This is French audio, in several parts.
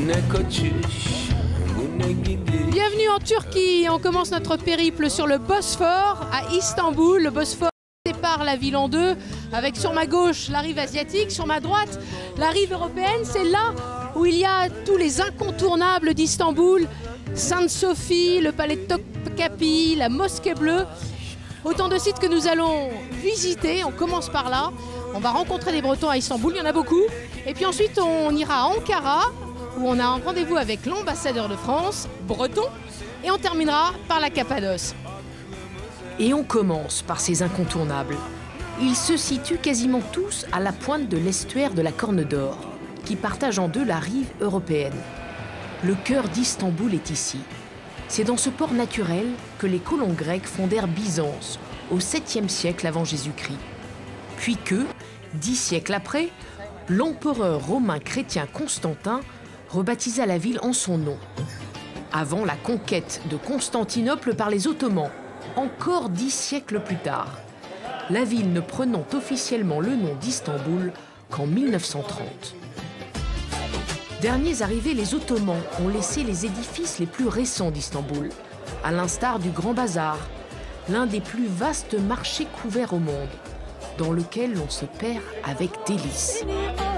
Bienvenue en Turquie, on commence notre périple sur le Bosphore à Istanbul. Le Bosphore sépare la ville en deux, avec sur ma gauche la rive asiatique, sur ma droite la rive européenne. C'est là où il y a tous les incontournables d'Istanbul, Sainte-Sophie, le palais de Topkapi, la mosquée bleue. Autant de sites que nous allons visiter, on commence par là. On va rencontrer des Bretons à Istanbul, il y en a beaucoup. Et puis ensuite on ira à Ankara, où on a un rendez-vous avec l'ambassadeur de France, breton. Et on terminera par la Cappadoce. Et on commence par ces incontournables. Ils se situent quasiment tous à la pointe de l'estuaire de la Corne d'Or, qui partage en deux la rive européenne. Le cœur d'Istanbul est ici. C'est dans ce port naturel que les colons grecs fondèrent Byzance, au 7e siècle avant Jésus-Christ. Puis que, 10 siècles après, l'empereur romain chrétien Constantin rebaptisa la ville en son nom. Avant la conquête de Constantinople par les Ottomans, encore 10 siècles plus tard, la ville ne prenant officiellement le nom d'Istanbul qu'en 1930. Derniers arrivés, les Ottomans ont laissé les édifices les plus récents d'Istanbul, à l'instar du Grand Bazar, l'un des plus vastes marchés couverts au monde, dans lequel l'on se perd avec délice.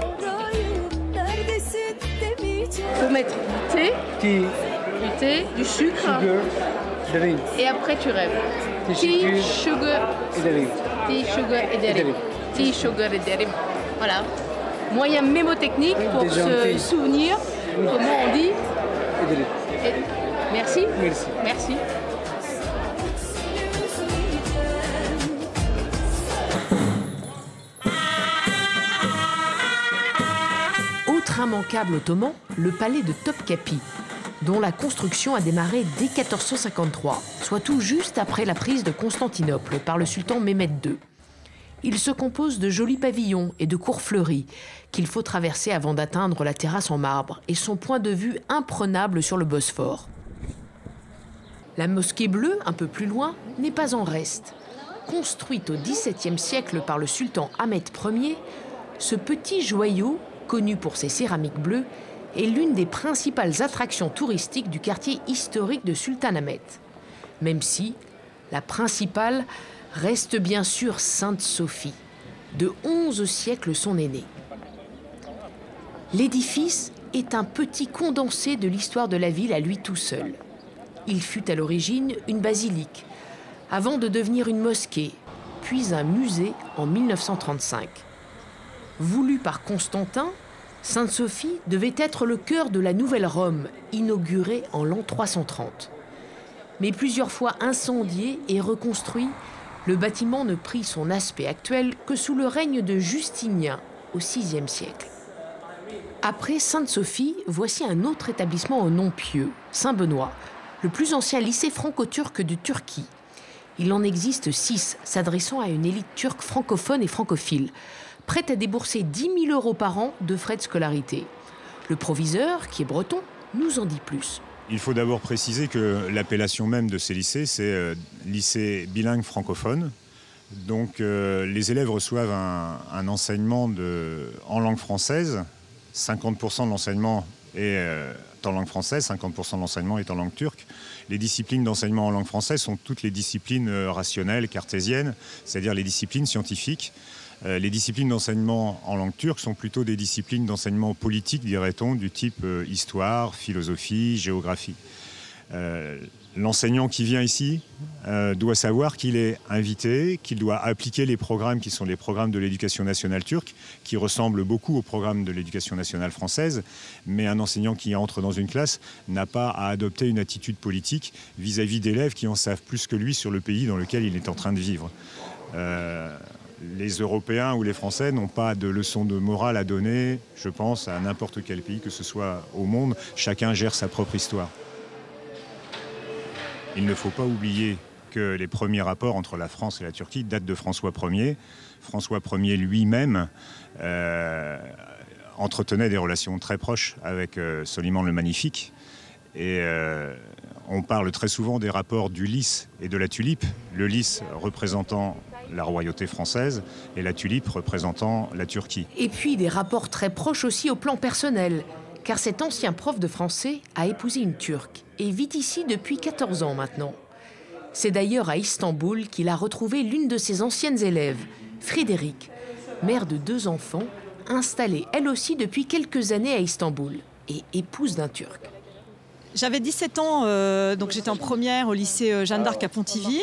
Il faut mettre du thé, du sucre, et après tu rêves. Tea, sugar et dairy. Tea, sugar et dairy. Voilà. Moyen mémotechnique pour se souvenir comment on dit. Merci. Merci. Autre immanquable ottoman, le palais de Topkapi, dont la construction a démarré dès 1453, soit tout juste après la prise de Constantinople par le sultan Mehmed II. Il se compose de jolis pavillons et de cours fleuries qu'il faut traverser avant d'atteindre la terrasse en marbre et son point de vue imprenable sur le Bosphore. La mosquée bleue, un peu plus loin, n'est pas en reste. Construite au XVIIe siècle par le sultan Ahmed Ier, ce petit joyau, connu pour ses céramiques bleues, est l'une des principales attractions touristiques du quartier historique de Sultanahmet. Même si la principale reste bien sûr Sainte-Sophie, de 11 siècles son aînée. L'édifice est un petit condensé de l'histoire de la ville à lui tout seul. Il fut à l'origine une basilique, avant de devenir une mosquée, puis un musée en 1935. Voulu par Constantin, Sainte-Sophie devait être le cœur de la nouvelle Rome, inaugurée en l'an 330. Mais plusieurs fois incendié et reconstruit, le bâtiment ne prit son aspect actuel que sous le règne de Justinien, au VIe siècle. Après Sainte-Sophie, voici un autre établissement au nom pieux, Saint-Benoît, le plus ancien lycée franco-turc de Turquie. Il en existe 6, s'adressant à une élite turque francophone et francophile, prête à débourser 10 000 € par an de frais de scolarité. Le proviseur, qui est breton, nous en dit plus. Il faut d'abord préciser que l'appellation même de ces lycées, c'est lycée bilingue francophone. Donc les élèves reçoivent un enseignement en langue française. 50% de l'enseignement est en langue française, 50% de l'enseignement est en langue turque. Les disciplines d'enseignement en langue française sont toutes les disciplines rationnelles, cartésiennes, c'est-à-dire les disciplines scientifiques. Les disciplines d'enseignement en langue turque sont plutôt des disciplines d'enseignement politique, dirait-on, du type histoire, philosophie, géographie. L'enseignant qui vient ici doit savoir qu'il est invité, qu'il doit appliquer les programmes qui sont les programmes de l'éducation nationale turque, qui ressemblent beaucoup aux programmes de l'éducation nationale française, mais un enseignant qui entre dans une classe n'a pas à adopter une attitude politique vis-à-vis d'élèves qui en savent plus que lui sur le pays dans lequel il est en train de vivre. Les Européens ou les Français n'ont pas de leçon de morale à donner, je pense, à n'importe quel pays que ce soit au monde. Chacun gère sa propre histoire. Il ne faut pas oublier que les premiers rapports entre la France et la Turquie datent de François Ier. François Ier lui-même entretenait des relations très proches avec Soliman le Magnifique. Et on parle très souvent des rapports du lys et de la tulipe. Le lys représentant la royauté française et la tulipe représentant la Turquie. Et puis des rapports très proches aussi au plan personnel, car cet ancien prof de français a épousé une Turque et vit ici depuis 14 ans maintenant. C'est d'ailleurs à Istanbul qu'il a retrouvé l'une de ses anciennes élèves, Frédéric, mère de 2 enfants, installée elle aussi depuis quelques années à Istanbul et épouse d'un Turc. J'avais 17 ans, donc j'étais en première au lycée Jeanne d'Arc à Pontivy.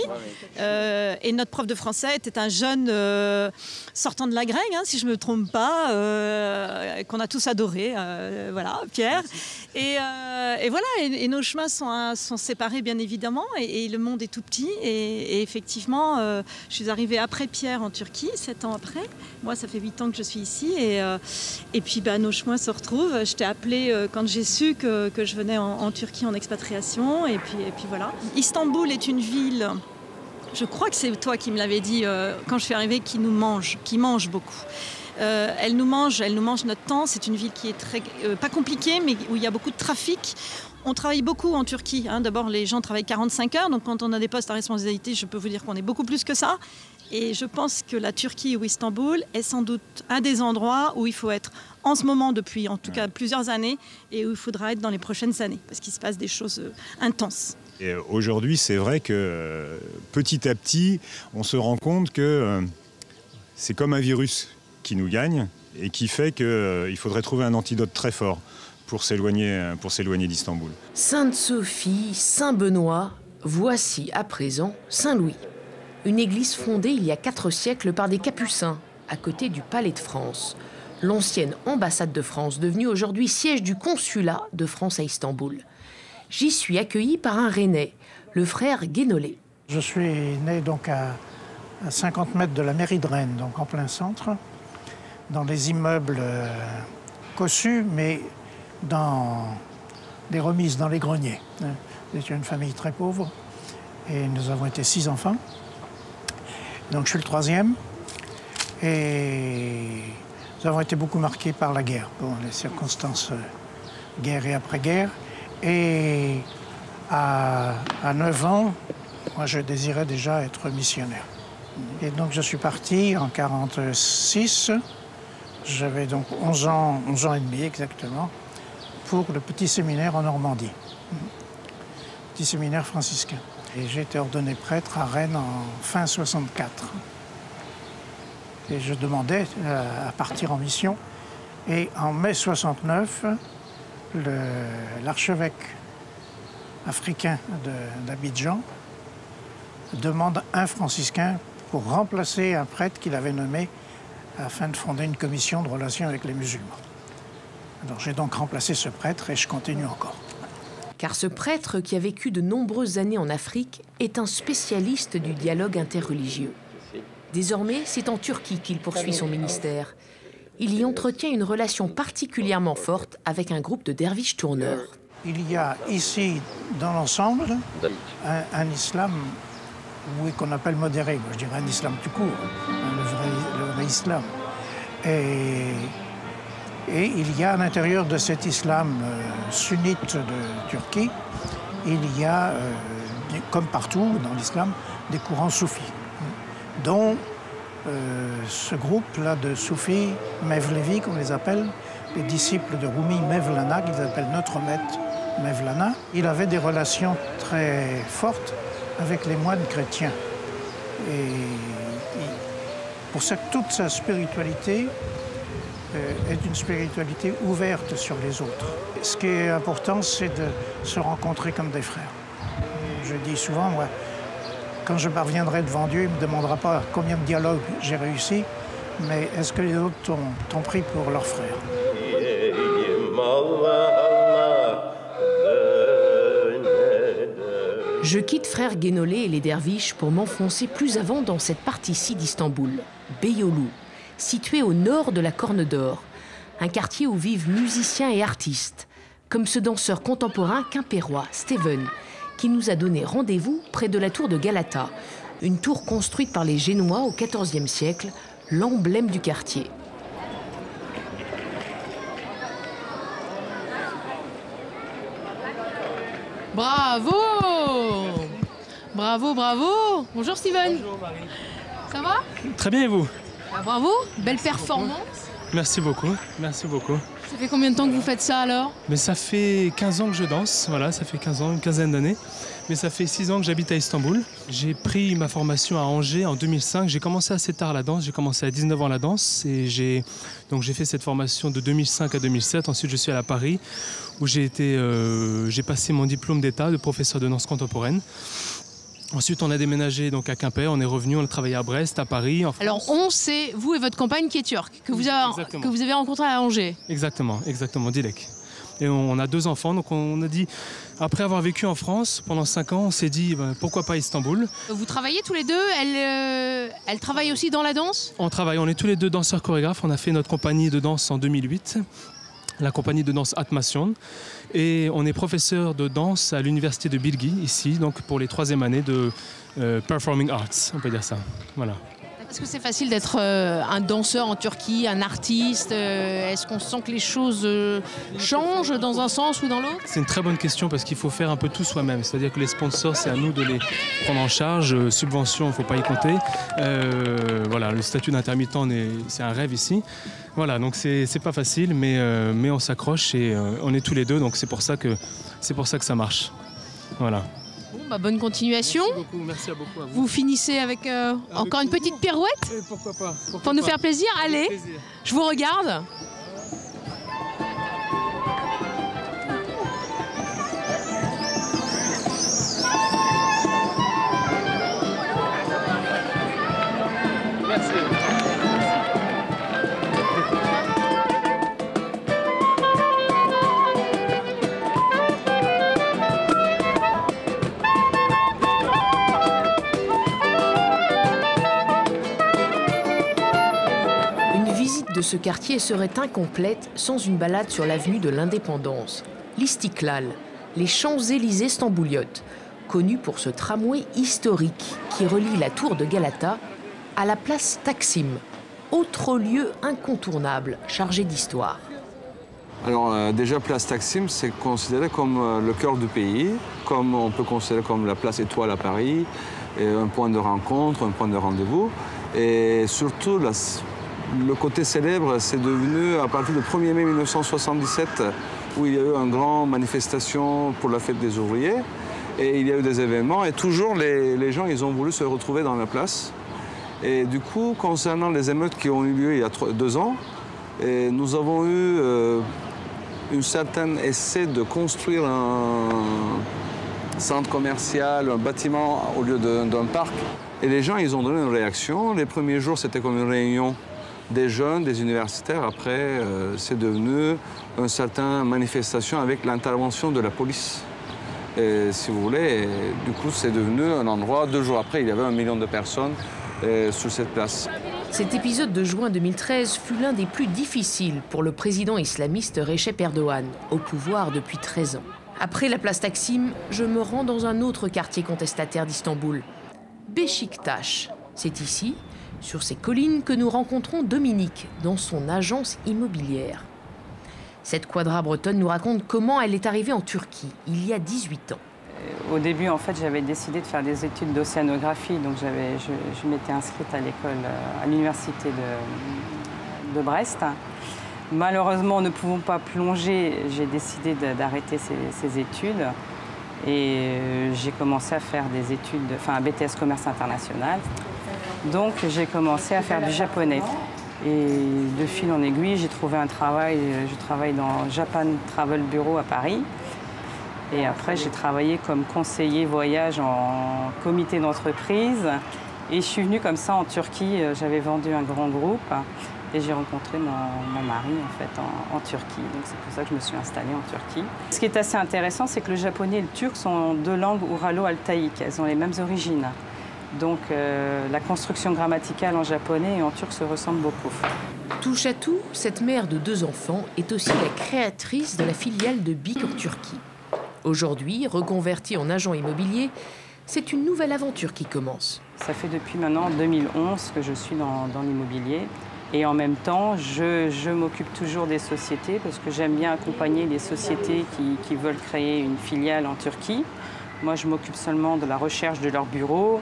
Et notre prof de français était un jeune sortant de la Grègue, hein, si je ne me trompe pas, qu'on a tous adoré, voilà, Pierre. Et voilà, et nos chemins sont séparés bien évidemment, et le monde est tout petit. Et effectivement, je suis arrivée après Pierre en Turquie, 7 ans après. Moi, ça fait 8 ans que je suis ici, et puis nos chemins se retrouvent. Je t'ai appelé quand j'ai su que je venais en Turquie en expatriation, et puis voilà. Istanbul est une ville, je crois que c'est toi qui me l'avais dit quand je suis arrivée, qui mange beaucoup. Elle nous mange notre temps. C'est une ville qui est très, pas compliquée, mais où il y a beaucoup de trafic. On travaille beaucoup en Turquie, hein. D'abord, les gens travaillent 45 heures, donc quand on a des postes à responsabilité, je peux vous dire qu'on est beaucoup plus que ça. Et je pense que la Turquie ou Istanbul est sans doute un des endroits où il faut être en ce moment depuis en tout cas plusieurs années, et où il faudra être dans les prochaines années, parce qu'il se passe des choses intenses. Et aujourd'hui, c'est vrai que petit à petit, on se rend compte que c'est comme un virus qui nous gagne et qui fait qu'il faudrait trouver un antidote très fort pour s'éloigner d'Istanbul. Sainte-Sophie, Saint-Benoît, voici à présent Saint-Louis. Une église fondée il y a 4 siècles par des Capucins, à côté du Palais de France, l'ancienne ambassade de France, devenue aujourd'hui siège du consulat de France à Istanbul. J'y suis accueilli par un Rennais, le frère Guénolé. Je suis né donc à 50 mètres de la mairie de Rennes, donc en plein centre, dans des immeubles cossus, mais dans des remises, dans les greniers. C'était une famille très pauvre et nous avons été 6 enfants. Donc je suis le 3e et nous avons été beaucoup marqués par la guerre, bon, les circonstances guerre et après-guerre. Et à 9 ans, moi je désirais déjà être missionnaire. Et donc je suis parti en 1946, j'avais donc 11 ans et demi exactement, pour le petit séminaire en Normandie, petit séminaire franciscain. Et j'ai été ordonné prêtre à Rennes en fin 64. Et je demandais à partir en mission. Et en mai 69, l'archevêque africain d'Abidjan demande un franciscain pour remplacer un prêtre qu'il avait nommé afin de fonder une commission de relations avec les musulmans. Alors j'ai donc remplacé ce prêtre et je continue encore. Car ce prêtre, qui a vécu de nombreuses années en Afrique, est un spécialiste du dialogue interreligieux. Désormais, c'est en Turquie qu'il poursuit son ministère. Il y entretient une relation particulièrement forte avec un groupe de derviches tourneurs. Il y a ici, dans l'ensemble, un islam qu'on appelle modéré. Moi, je dirais un islam tout court, le vrai islam. Et il y a à l'intérieur de cet islam sunnite de Turquie, il y a, comme partout dans l'islam, des courants soufis, dont ce groupe-là de soufis, Mevlevi, qu'on les appelle, les disciples de Rumi Mevlana, qu'ils appellent notre maître Mevlana. Il avait des relations très fortes avec les moines chrétiens. Et pour ça, toute sa spiritualité est une spiritualité ouverte sur les autres. Ce qui est important, c'est de se rencontrer comme des frères. Je dis souvent, moi, quand je parviendrai devant Dieu, il ne me demandera pas combien de dialogues j'ai réussi, mais est-ce que les autres t'ont pris pour leurs frères? Je quitte frère Guénolé et les derviches pour m'enfoncer plus avant dans cette partie-ci d'Istanbul, Beyoğlu, située au nord de la Corne d'Or, un quartier où vivent musiciens et artistes, comme ce danseur contemporain quimpérois, Steven, qui nous a donné rendez-vous près de la tour de Galata, une tour construite par les Génois au XIVe siècle, l'emblème du quartier. Bravo! Bravo, bravo! Bonjour Steven. Bonjour Marie. Ça va? Très bien et vous? Bravo, belle performance. Merci beaucoup, merci beaucoup. Ça fait combien de temps que vous faites ça alors? Mais ça fait 15 ans que je danse, voilà, ça fait 15 ans, une quinzaine d'années. Mais ça fait 6 ans que j'habite à Istanbul. J'ai pris ma formation à Angers en 2005. J'ai commencé assez tard la danse, j'ai commencé à 19 ans la danse. Et j'ai fait cette formation de 2005 à 2007. Ensuite, je suis allé à Paris où j'ai passé mon diplôme d'état de professeur de danse contemporaine. Ensuite, on a déménagé donc à Quimper, on est revenu, on a travaillé à Brest, à Paris, en France. Alors, c'est vous et votre compagne qui est turque, que vous avez rencontré à Angers. Exactement, Dilek. Et on a 2 enfants, donc on a dit, après avoir vécu en France pendant 5 ans, on s'est dit, pourquoi pas Istanbul? Vous travaillez tous les deux, elle travaille aussi dans la danse? On travaille, on est tous les deux danseurs chorégraphes, on a fait notre compagnie de danse en 2008. La compagnie de danse Atmasyon, et on est professeur de danse à l'université de Bilgi ici, donc pour les 3e années de Performing Arts, on peut dire ça. Voilà. Est-ce que c'est facile d'être un danseur en Turquie, un artiste? Est-ce qu'on sent que les choses changent dans un sens ou dans l'autre? C'est une très bonne question parce qu'il faut faire un peu tout soi-même. C'est-à-dire que les sponsors, c'est à nous de les prendre en charge. Subventions, il ne faut pas y compter. Voilà, le statut d'intermittent, c'est un rêve ici. Voilà, donc c'est pas facile, mais on s'accroche et on est tous les deux, donc c'est pour ça que ça marche. Voilà. Bon, bonne continuation. Merci beaucoup à vous. Vous finissez avec encore une petite pirouette? Pourquoi pas, pour nous faire plaisir. Allez, je vous regarde. De ce quartier serait incomplète sans une balade sur l'avenue de l'Indépendance, l'Istiklal, les Champs-Élysées stambouliotes, connus pour ce tramway historique qui relie la tour de Galata à la place Taksim, autre lieu incontournable chargé d'histoire. Alors déjà, place Taksim, c'est considéré comme le cœur du pays, comme on peut considérer comme la place Étoile à Paris, et un point de rencontre, un point de rendez-vous, et surtout le côté célèbre, c'est devenu à partir du 1er mai 1977, où il y a eu une grande manifestation pour la fête des ouvriers. Et il y a eu des événements, et toujours les gens ils ont voulu se retrouver dans la place. Et du coup, concernant les émeutes qui ont eu lieu il y a 2 ans, nous avons eu un certain essai de construire un centre commercial, un bâtiment au lieu d'un parc. Et les gens, ils ont donné une réaction. Les premiers jours, c'était comme une réunion des jeunes, des universitaires. Après, c'est devenu une certaine manifestation avec l'intervention de la police. Et, si vous voulez, et, du coup, c'est devenu un endroit. 2 jours après, il y avait 1 million de personnes sur cette place. Cet épisode de juin 2013 fut l'un des plus difficiles pour le président islamiste Recep Erdogan, au pouvoir depuis 13 ans. Après la place Taksim, je me rends dans un autre quartier contestataire d'Istanbul, Beşiktaş. C'est ici, sur ces collines, que nous rencontrons Dominique dans son agence immobilière. Cette quadra bretonne nous raconte comment elle est arrivée en Turquie, il y a 18 ans. Au début, en fait, j'avais décidé de faire des études d'océanographie, donc je m'étais inscrite à l'école, à l'université de Brest. Malheureusement, ne pouvant pas plonger, j'ai décidé d'arrêter ces études et j'ai commencé à faire des études, un BTS commerce international. Donc, j'ai commencé à faire du japonais. Et de fil en aiguille, j'ai trouvé un travail. Je travaille dans Japan Travel Bureau à Paris. Et après, j'ai travaillé comme conseiller voyage en comité d'entreprise. Et je suis venue comme ça en Turquie. J'avais vendu un grand groupe et j'ai rencontré mon mari en fait en Turquie. Donc c'est pour ça que je me suis installée en Turquie. Ce qui est assez intéressant, c'est que le japonais et le turc sont 2 langues ouralo-altaïques. Elles ont les mêmes origines. Donc la construction grammaticale en japonais et en turc se ressemble beaucoup. Touche à tout, cette mère de 2 enfants est aussi la créatrice de la filiale de BIC en Turquie. Aujourd'hui, reconvertie en agent immobilier, c'est une nouvelle aventure qui commence. Ça fait depuis maintenant 2011 que je suis dans l'immobilier. Et en même temps, je m'occupe toujours des sociétés parce que j'aime bien accompagner les sociétés qui veulent créer une filiale en Turquie. Moi, je m'occupe seulement de la recherche de leur bureau,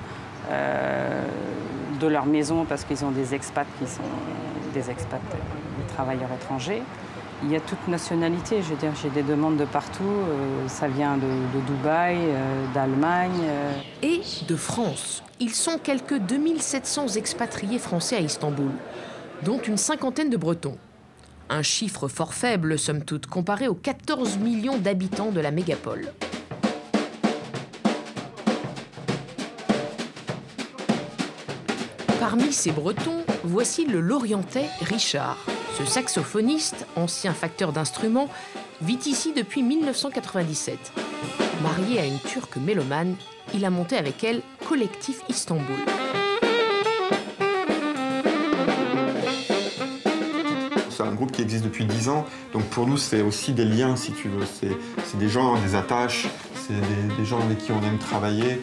de leur maison parce qu'ils ont des expats qui sont des travailleurs étrangers. Il y a toute nationalité, je veux dire, j'ai des demandes de partout. Ça vient de Dubaï, d'Allemagne. Et de France. Ils sont quelques 2700 expatriés français à Istanbul, dont une cinquantaine de Bretons. Un chiffre fort faible, somme toute, comparé aux 14 millions d'habitants de la mégapole. Parmi ces Bretons, voici le Lorientais Richard. Ce saxophoniste, ancien facteur d'instruments, vit ici depuis 1997. Marié à une Turque mélomane, il a monté avec elle Collectif Istanbul. C'est un groupe qui existe depuis 10 ans, donc pour nous c'est aussi des liens si tu veux, c'est des gens, des attaches, c'est des gens avec qui on aime travailler,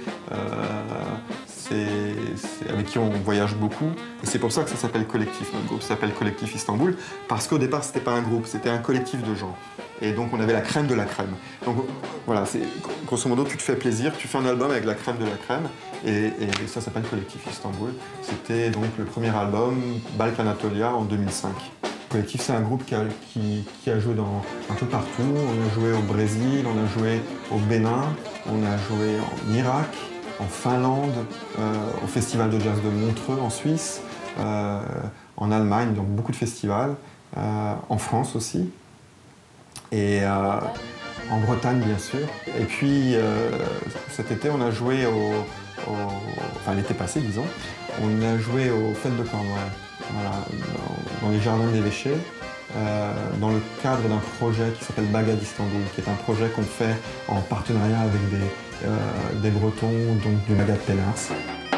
avec qui on voyage beaucoup. Et c'est pour ça que ça s'appelle Collectif, notre groupe s'appelle Collectif Istanbul, parce qu'au départ c'était pas un groupe, c'était un collectif de gens. Et donc on avait la crème de la crème. Donc voilà, grosso modo tu te fais plaisir, tu fais un album avec la crème de la crème, et ça s'appelle Collectif Istanbul. C'était donc le premier album, Balk Anatolia, en 2005. Collectif, c'est un groupe qui a joué un peu partout. On a joué au Brésil, on a joué au Bénin, on a joué en Irak, en Finlande, au Festival de jazz de Montreux en Suisse, en Allemagne, donc beaucoup de festivals, en France aussi, et en Bretagne bien sûr. Et puis cet été, on a joué enfin l'été passé, disons, on a joué aux Fêtes de Cornouailles. Voilà, dans les jardins d'évêché, dans le cadre d'un projet qui s'appelle Bagad Istanbul, qui est un projet qu'on fait en partenariat avec des Bretons, donc du Bagad Pellars.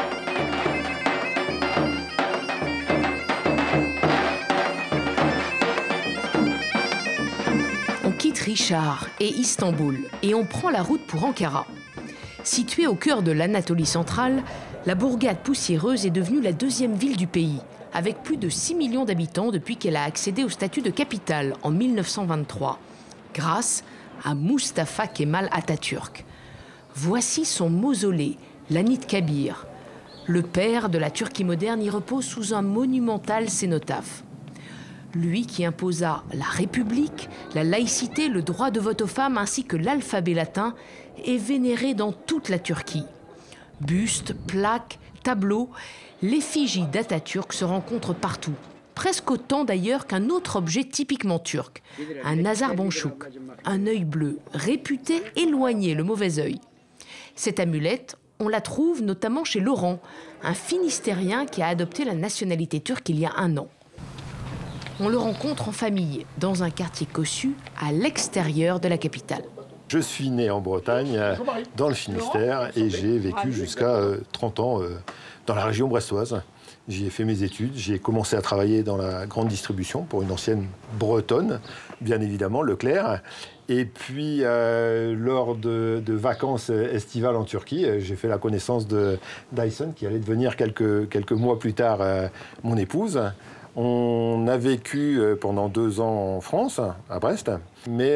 On quitte Richard et Istanbul et on prend la route pour Ankara. Située au cœur de l'Anatolie centrale, la bourgade poussiéreuse est devenue la deuxième ville du pays, avec plus de 6 millions d'habitants depuis qu'elle a accédé au statut de capitale en 1923, grâce à Mustafa Kemal Atatürk. Voici son mausolée, l'Anit Kabir. Le père de la Turquie moderne y repose sous un monumental cénotaphe. Lui qui imposa la République, la laïcité, le droit de vote aux femmes ainsi que l'alphabet latin est vénéré dans toute la Turquie. Bustes, plaques, tableaux, l'effigie d'Atatürk se rencontre partout, presque autant d'ailleurs qu'un autre objet typiquement turc, un Nazar Bonchouk, un œil bleu, réputé éloigner le mauvais œil. Cette amulette, on la trouve notamment chez Laurent, un Finistérien qui a adopté la nationalité turque il y a 1 an. On le rencontre en famille, dans un quartier cossu, à l'extérieur de la capitale. Je suis né en Bretagne, dans le Finistère, et j'ai vécu jusqu'à 30 ans dans la région brestoise. J'y ai fait mes études, j'ai commencé à travailler dans la grande distribution pour une ancienne bretonne, bien évidemment, Leclerc. Et puis, lors de vacances estivales en Turquie, j'ai fait la connaissance de Dyson, qui allait devenir quelques mois plus tard mon épouse. On a vécu pendant 2 ans en France, à Brest, mais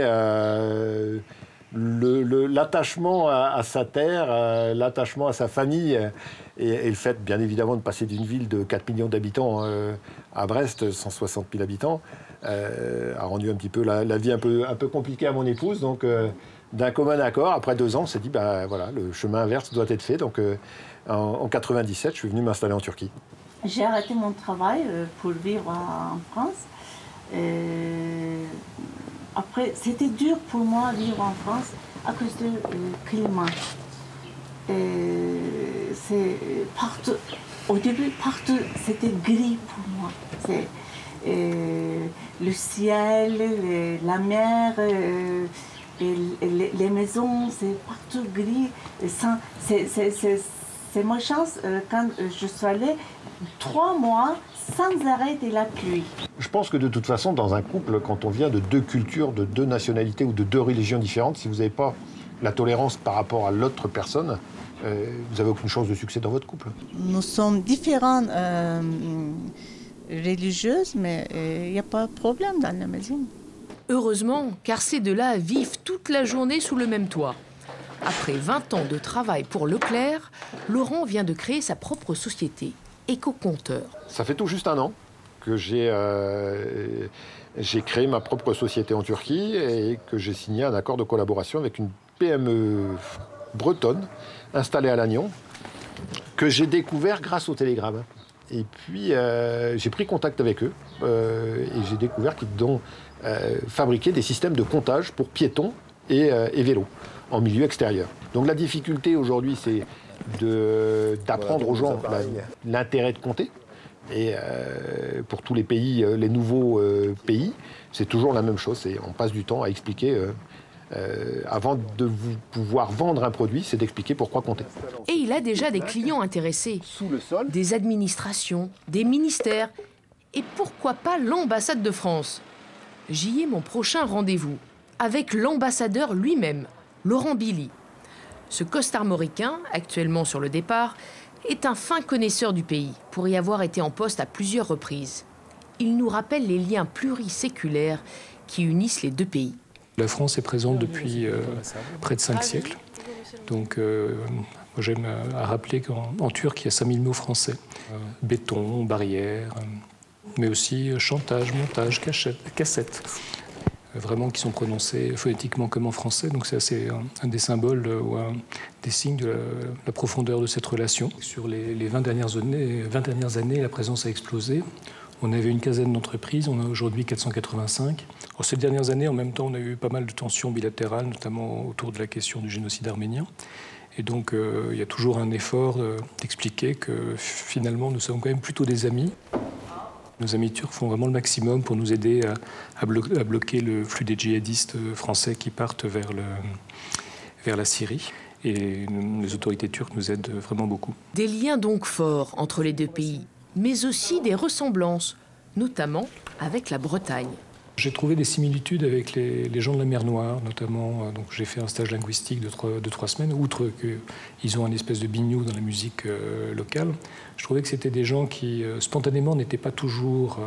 l'attachement à sa terre, l'attachement à sa famille et le fait, bien évidemment, de passer d'une ville de 4 millions d'habitants à Brest, 160 000 habitants, a rendu un petit peu la vie un peu compliquée à mon épouse. Donc, d'un commun accord, après 2 ans, on s'est dit, voilà, le chemin inverse doit être fait. Donc, en 97, je suis venu m'installer en Turquie. J'ai arrêté mon travail pour vivre en France. Après, c'était dur pour moi de vivre en France à cause du climat. Au début, partout, c'était gris pour moi. Le ciel, la mer, les maisons, c'est partout gris. C'est ma chance quand je suis allée 3 mois sans arrêt de la pluie. Je pense que de toute façon, dans un couple, quand on vient de 2 cultures, de 2 nationalités ou de 2 religions différentes, si vous n'avez pas la tolérance par rapport à l'autre personne, vous n'avez aucune chance de succès dans votre couple. Nous sommes différents religieuses, mais il n'y a pas de problème dans la maison. Heureusement, car ces deux-là vivent toute la journée sous le même toit. Après 20 ans de travail pour Leclerc, Laurent vient de créer sa propre société, Éco-Compteur. Ça fait tout juste 1 an que j'ai créé ma propre société en Turquie et que j'ai signé un accord de collaboration avec une PME bretonne installée à Lannion, que j'ai découvert grâce au télégramme. Et puis, j'ai pris contact avec eux et j'ai découvert qu'ils ont fabriqué des systèmes de comptage pour piétons et vélos en milieu extérieur. Donc la difficulté aujourd'hui, c'est d'apprendre aux gens l'intérêt de compter. Et pour tous les pays, les nouveaux pays, c'est toujours la même chose. On passe du temps à expliquer. Avant de vous pouvoir vendre un produit, c'est d'expliquer pourquoi compter. Et il a déjà des clients intéressés, des administrations, des ministères, et pourquoi pas l'ambassade de France. J'y ai mon prochain rendez-vous, avec l'ambassadeur lui-même, Laurent Billy. Ce costarmoricain, actuellement sur le départ, est un fin connaisseur du pays, pour y avoir été en poste à plusieurs reprises. Il nous rappelle les liens pluriséculaires qui unissent les deux pays. La France est présente depuis près de 5 siècles. Donc, j'aime rappeler qu'en Turc, il y a 5000 mots français. Béton, barrière, mais aussi chantage, montage, cassette. Vraiment qui sont prononcés phonétiquement comme en français. Donc c'est un des symboles ou des signes de la profondeur de cette relation. Sur les 20 dernières années, la présence a explosé. On avait une quinzaine d'entreprises, on a aujourd'hui 485. Ces dernières années, en même temps, on a eu pas mal de tensions bilatérales, notamment autour de la question du génocide arménien. Et donc, il y a toujours un effort d'expliquer que finalement, nous sommes quand même plutôt des amis. Nos amis turcs font vraiment le maximum pour nous aider à bloquer le flux des djihadistes français qui partent vers la Syrie. Et les autorités turques nous aident vraiment beaucoup. Des liens donc forts entre les deux pays, mais aussi des ressemblances, notamment avec la Bretagne. J'ai trouvé des similitudes avec les gens de la mer Noire, notamment. Donc j'ai fait un stage linguistique de 3 semaines, outre qu'ils ont un espèce de bignou dans la musique locale. Je trouvais que c'était des gens qui, spontanément, n'étaient pas toujours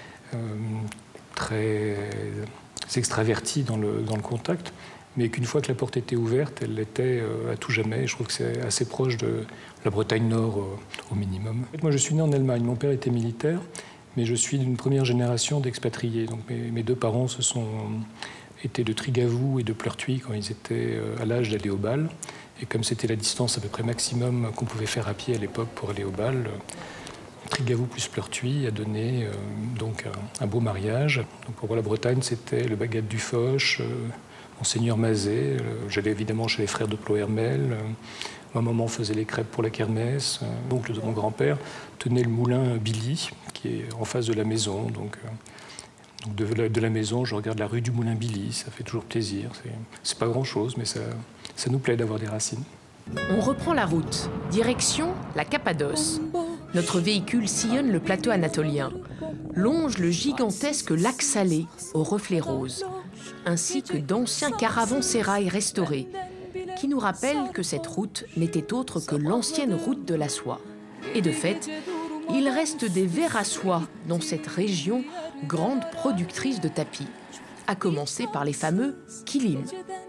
très extravertis dans le contact, mais qu'une fois que la porte était ouverte, elle l'était à tout jamais. Et je trouve que c'est assez proche de la Bretagne Nord au minimum. Moi, je suis né en Allemagne. Mon père était militaire. Mais je suis d'une première génération d'expatriés. Donc mes deux parents étaient de Trigavou et de Pleurtuis quand ils étaient à l'âge d'aller au bal. Et comme c'était la distance à peu près maximum qu'on pouvait faire à pied à l'époque pour aller au bal, Trigavou plus Pleurtuis a donné donc un beau mariage. Donc pour moi, la Bretagne, c'était le Bagat du Foch, Monseigneur Mazet. J'allais évidemment chez les frères de Plohermel. Ma maman faisait les crêpes pour la kermesse. L'oncle de mon grand-père tenait le moulin Billy, qui est en face de la maison. Donc de la maison, je regarde la rue du moulin Billy. Ça fait toujours plaisir. C'est pas grand-chose, mais ça nous plaît d'avoir des racines. On reprend la route, direction la Cappadoce. Notre véhicule sillonne le plateau anatolien, longe le gigantesque lac Salé aux reflets roses, ainsi que d'anciens caravansérails restaurés, qui nous rappellent que cette route n'était autre que l'ancienne route de la soie. Et de fait, il reste des vers à soie dans cette région grande productrice de tapis, à commencer par les fameux kilins.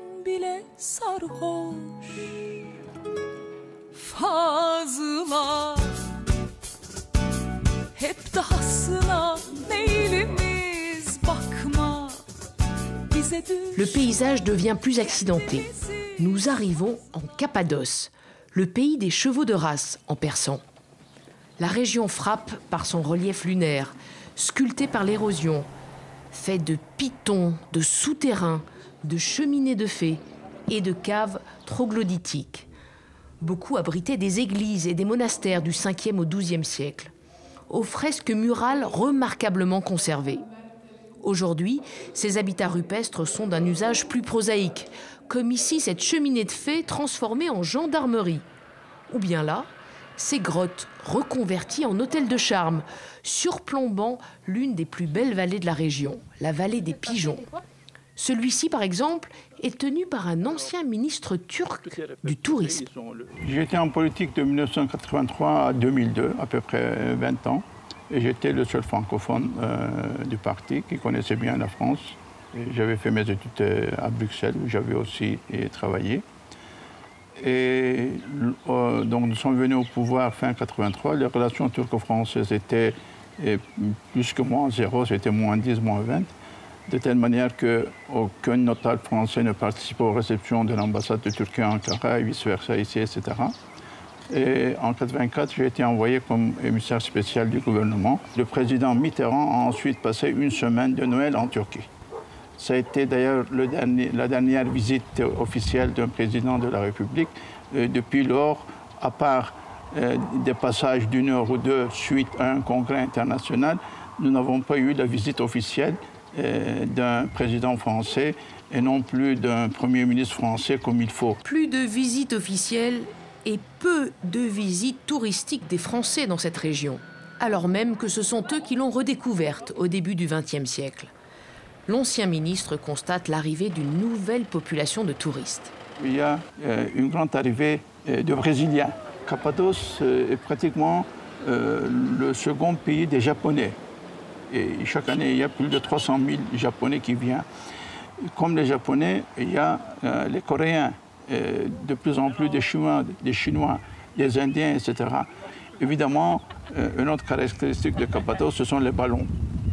Le paysage devient plus accidenté. Nous arrivons en Cappadoce, le pays des chevaux de race en persan. La région frappe par son relief lunaire, sculpté par l'érosion, fait de pitons, de souterrains, de cheminées de fées et de caves troglodytiques. Beaucoup abritaient des églises et des monastères du 5e au 12e siècle, aux fresques murales remarquablement conservées. Aujourd'hui, ces habitats rupestres sont d'un usage plus prosaïque, comme ici cette cheminée de fées transformée en gendarmerie. Ou bien là, ces grottes reconverties en hôtel de charme, surplombant l'une des plus belles vallées de la région, la vallée des Pigeons. Celui-ci, par exemple, est tenu par un ancien ministre turc du tourisme. J'étais en politique de 1983 à 2002, à peu près 20 ans. Et j'étais le seul francophone du parti qui connaissait bien la France. J'avais fait mes études à Bruxelles, où j'avais aussi travaillé. Et donc nous sommes venus au pouvoir fin 83. Les relations turco-françaises étaient et plus que moins 0, c'était moins 10, moins 20, de telle manière qu'aucun notable français ne participe aux réceptions de l'ambassade de Turquie à Ankara et vice-versa ici, etc. Et en 1984, j'ai été envoyé comme émissaire spécial du gouvernement. Le président Mitterrand a ensuite passé une semaine de Noël en Turquie. Ça a été d'ailleurs la dernière visite officielle d'un président de la République. Depuis lors, à part des passages d'une heure ou deux suite à un congrès international, nous n'avons pas eu la visite officielle d'un président français et non plus d'un Premier ministre français comme il faut. Plus de visites officielles et peu de visites touristiques des Français dans cette région, alors même que ce sont eux qui l'ont redécouverte au début du XXe siècle. L'ancien ministre constate l'arrivée d'une nouvelle population de touristes. Il y a une grande arrivée de Brésiliens. Cappadoce est pratiquement le second pays des Japonais. Et chaque année, il y a plus de 300 000 Japonais qui viennent. Comme les Japonais, il y a les Coréens, de plus en plus des Chinois, des Indiens, etc. Évidemment, une autre caractéristique de Cappadoce, ce sont les ballons.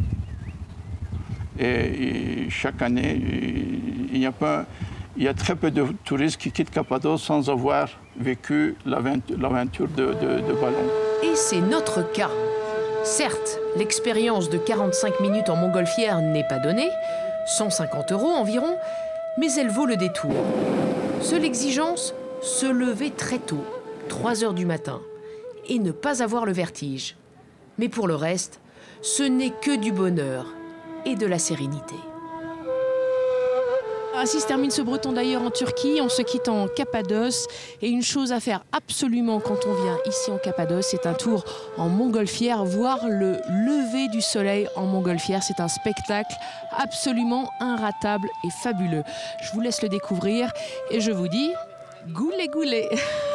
Et chaque année, il y a très peu de touristes qui quittent Cappadoce sans avoir vécu l'aventure de ballon. Et c'est notre cas. Certes, l'expérience de 45 minutes en montgolfière n'est pas donnée, 150 € environ, mais elle vaut le détour. Seule exigence, se lever très tôt, 3 h du matin, et ne pas avoir le vertige. Mais pour le reste, ce n'est que du bonheur et de la sérénité. Ainsi se termine ce breton d'ailleurs en Turquie. On se quitte en Cappadoce. Et une chose à faire absolument quand on vient ici en Cappadoce, c'est un tour en montgolfière, voir le lever du soleil en montgolfière. C'est un spectacle absolument inratable et fabuleux. Je vous laisse le découvrir et je vous dis goulé goulé.